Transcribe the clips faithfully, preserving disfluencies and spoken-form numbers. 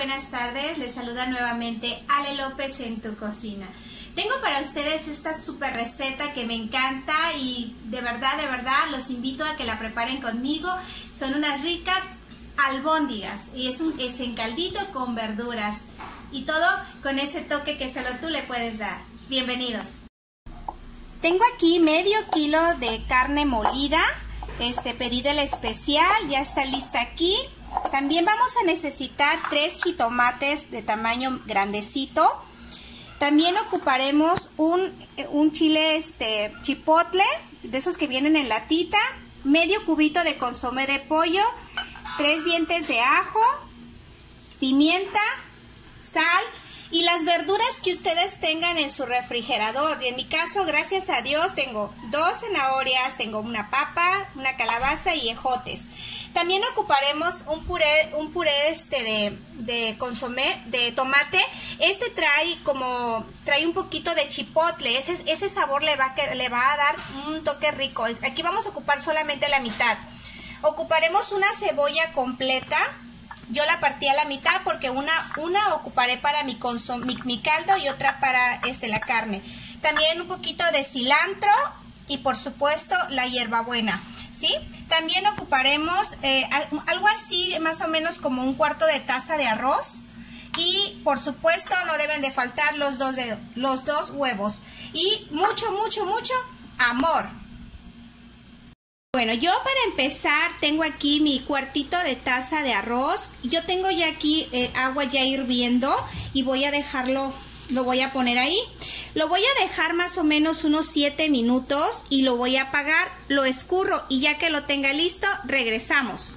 buenas tardes, les saluda nuevamente Ale López en tu cocina. Tengo para ustedes esta super receta que me encanta y de verdad, de verdad los invito a que la preparen conmigo. Son unas ricas albóndigas y es, un, es en caldito con verduras y todo con ese toque que solo tú le puedes dar. Bienvenidos. Tengo aquí medio kilo de carne molida, este pedí del especial, ya está lista aquí. También vamos a necesitar tres jitomates de tamaño grandecito. También ocuparemos un, un chile este, chipotle, de esos que vienen en latita, medio cubito de consomé de pollo, tres dientes de ajo, pimienta, sal y las verduras que ustedes tengan en su refrigerador. Y en mi caso, gracias a Dios, tengo dos zanahorias, tengo una papa, una calabaza y ejotes. También ocuparemos un puré, un puré este de, de consomé, de tomate. Este trae como, trae un poquito de chipotle. Ese, ese sabor le va, a, le va a dar un toque rico. Aquí vamos a ocupar solamente la mitad. Ocuparemos una cebolla completa. Yo la partí a la mitad porque una, una ocuparé para mi, consum, mi, mi caldo y otra para este, la carne. También un poquito de cilantro y por supuesto la hierbabuena, ¿sí? También ocuparemos eh, algo así más o menos como un cuarto de taza de arroz. Y por supuesto no deben de faltar los dos, de, los dos huevos. Y mucho, mucho, mucho amor. Bueno, yo para empezar tengo aquí mi cuartito de taza de arroz. Yo tengo ya aquí eh, agua ya hirviendo y voy a dejarlo, lo voy a poner ahí. Lo voy a dejar más o menos unos siete minutos y lo voy a apagar, lo escurro y ya que lo tenga listo, regresamos.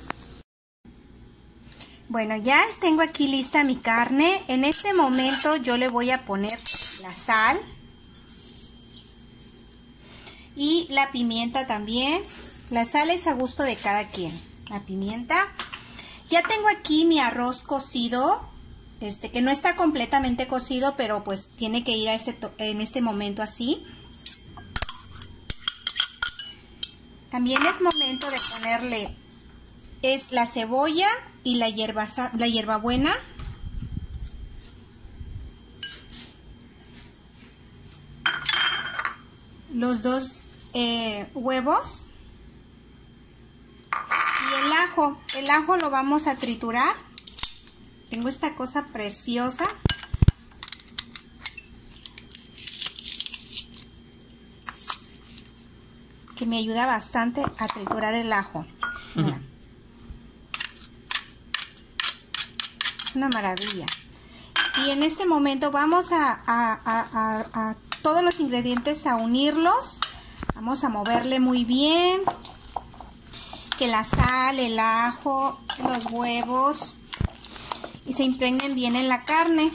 Bueno, ya tengo aquí lista mi carne. En este momento yo le voy a poner la sal y la pimienta también. La sal es a gusto de cada quien. La pimienta. Ya tengo aquí mi arroz cocido, este que no está completamente cocido, pero pues tiene que ir a este en este momento así. También es momento de ponerle es la cebolla y la hierba la hierbabuena. Los dos eh, huevos. Y el ajo, el ajo lo vamos a triturar. Tengo esta cosa preciosa. Que me ayuda bastante a triturar el ajo. Mira. Es una maravilla. Y en este momento vamos a, a, a, a, a todos los ingredientes a unirlos. Vamos a moverle muy bien. Que la sal, el ajo, los huevos y se impregnen bien en la carne.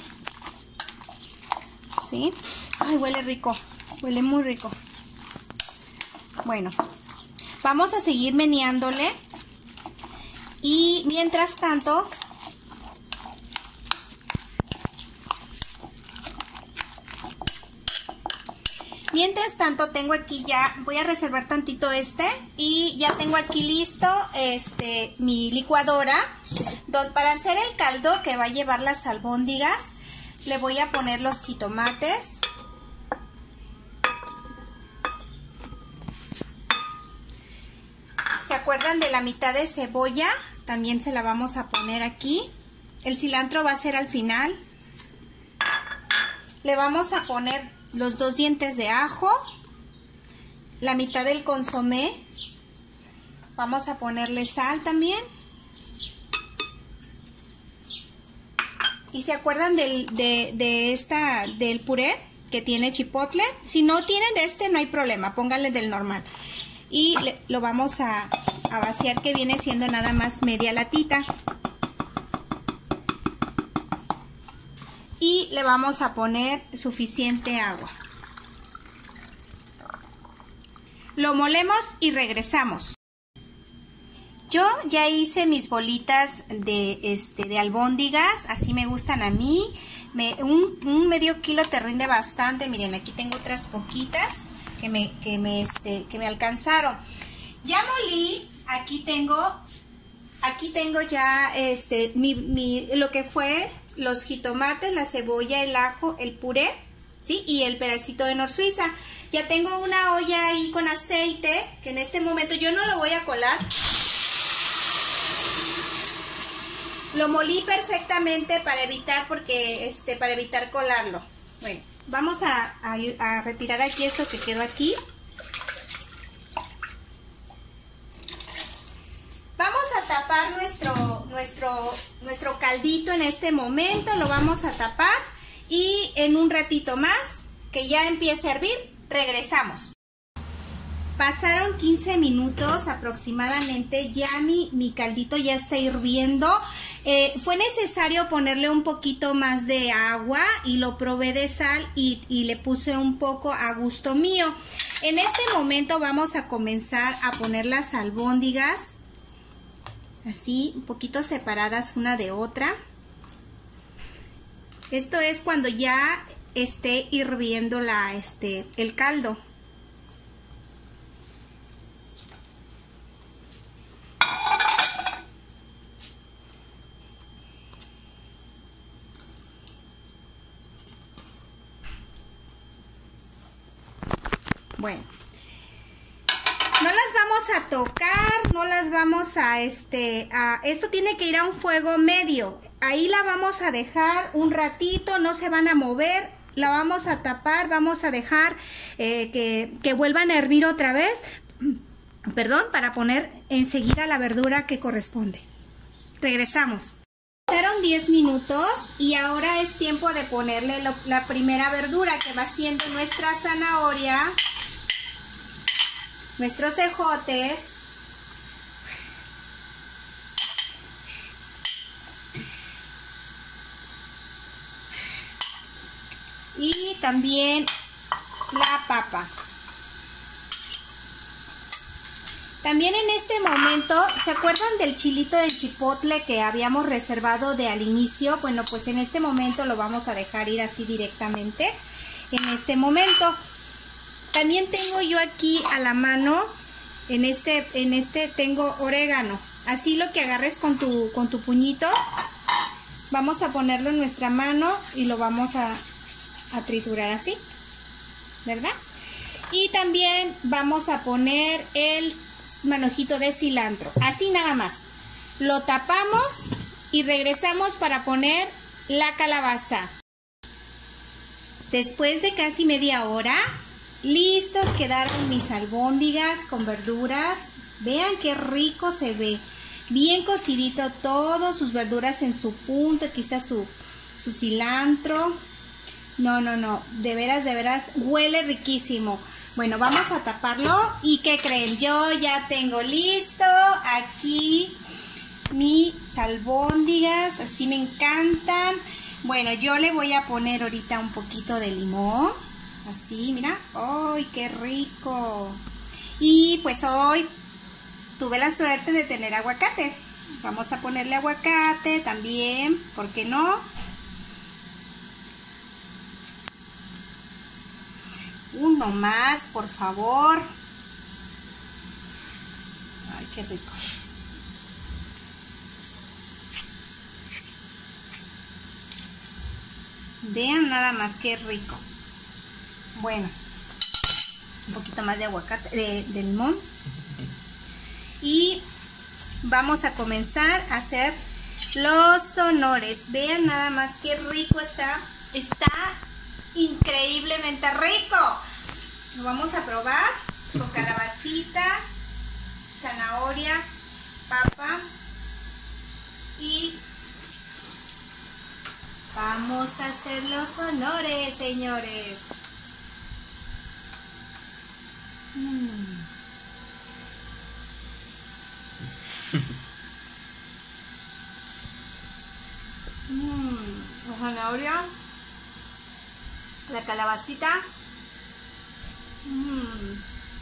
¿Sí? Ay, huele rico, huele muy rico. Bueno, vamos a seguir meneándole y mientras tanto Mientras tanto tengo aquí ya, voy a reservar tantito este y ya tengo aquí listo este mi licuadora donde para hacer el caldo que va a llevar las albóndigas le voy a poner los jitomates. ¿Se acuerdan de la mitad de cebolla? También se la vamos a poner aquí. El cilantro va a ser al final. Le vamos a poner los dos dientes de ajo, la mitad del consomé, vamos a ponerle sal también. ¿Y se acuerdan del, de, de esta, del puré que tiene chipotle? Si no tienen de este no hay problema, pónganle del normal. Y le, lo vamos a, a vaciar que viene siendo nada más media latita. Y le vamos a poner suficiente agua. Lo molemos y regresamos. Yo ya hice mis bolitas de, este, de albóndigas, así me gustan a mí. Me, un, un medio kilo te rinde bastante. Miren, aquí tengo otras poquitas que me, que me, este, que me alcanzaron. Ya molí, aquí tengo... Aquí tengo ya este mi, mi, lo que fue los jitomates, la cebolla, el ajo, el puré, ¿sí? Y el pedacito de nor suiza. Ya tengo una olla ahí con aceite, que en este momento yo no lo voy a colar. Lo molí perfectamente para evitar, porque, este, para evitar colarlo. Bueno, vamos a, a, a retirar aquí esto que quedó aquí. Vamos a tapar nuestro, nuestro, nuestro caldito en este momento, lo vamos a tapar y en un ratito más, que ya empiece a hervir, regresamos. Pasaron quince minutos aproximadamente, ya mi, mi caldito ya está hirviendo. Eh, fue necesario ponerle un poquito más de agua y lo probé de sal y, y le puse un poco a gusto mío. En este momento vamos a comenzar a poner las albóndigas. Así, un poquito separadas una de otra. Esto es cuando ya esté hirviendo la, este, el caldo. Bueno. No las vamos a tocar, no las vamos a, este, a, esto tiene que ir a un fuego medio. Ahí la vamos a dejar un ratito, no se van a mover, la vamos a tapar, vamos a dejar eh, que, que vuelvan a hervir otra vez, perdón, para poner enseguida la verdura que corresponde. Regresamos. Pasaron diez minutos y ahora es tiempo de ponerle lo, la primera verdura, que va siendo nuestra zanahoria, nuestros ejotes, y también la papa. También en este momento, ¿se acuerdan del chilito del chipotle que habíamos reservado de al inicio? Bueno, pues en este momento lo vamos a dejar ir así directamente, en este momento. También tengo yo aquí a la mano, en este, en este tengo orégano. Así lo que agarres con tu, con tu puñito, vamos a ponerlo en nuestra mano y lo vamos a, a triturar así, ¿verdad? Y también vamos a poner el manojito de cilantro, así nada más. Lo tapamos y regresamos para poner la calabaza. Después de casi media hora, listas quedaron mis albóndigas con verduras. Vean qué rico se ve. Bien cocidito, todas sus verduras en su punto. Aquí está su, su cilantro. No, no, no. De veras, de veras, huele riquísimo. Bueno, vamos a taparlo. ¿Y qué creen? Yo ya tengo listo aquí mis albóndigas. Así me encantan. Bueno, yo le voy a poner ahorita un poquito de limón. Así, mira. ¡Ay, qué rico! Y pues hoy tuve la suerte de tener aguacate. Vamos a ponerle aguacate también, ¿por qué no? Uno más, por favor. ¡Ay, qué rico! Vean nada más qué rico. Bueno, un poquito más de aguacate, de, de limón. Y vamos a comenzar a hacer los honores. Vean nada más qué rico está. Está increíblemente rico. Lo vamos a probar con calabacita, zanahoria, papa y vamos a hacer los honores, señores. Mm. mm. La zanahoria, la calabacita. Mm.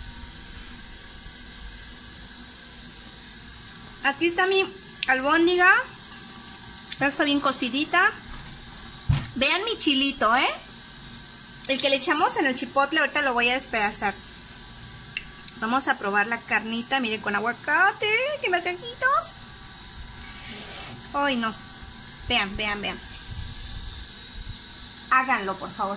Aquí está mi albóndiga. Ya está bien cocidita. Vean mi chilito, ¿eh? El que le echamos en el chipotle, ahorita lo voy a despedazar. Vamos a probar la carnita, miren, con aguacate, que me hace ojitos. Ay, no. Vean, vean, vean. háganlo, por favor.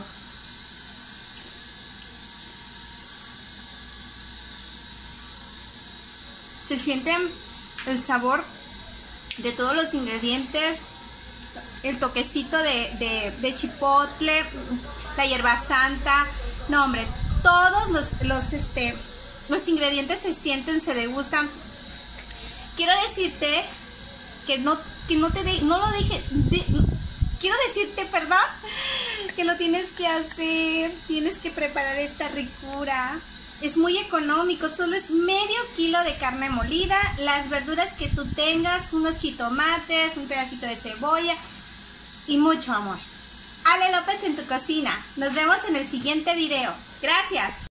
Se siente el sabor de todos los ingredientes, el toquecito de, de, de chipotle, la hierba santa. No, hombre, todos los, los, este, los ingredientes se sienten, se degustan. Quiero decirte que no, que no te de, no lo dije, de, quiero decirte, perdón, que lo tienes que hacer, tienes que preparar esta ricura. Es muy económico, solo es medio kilo de carne molida, las verduras que tú tengas, unos jitomates, un pedacito de cebolla y mucho amor. Ale López en tu cocina. Nos vemos en el siguiente video. Gracias.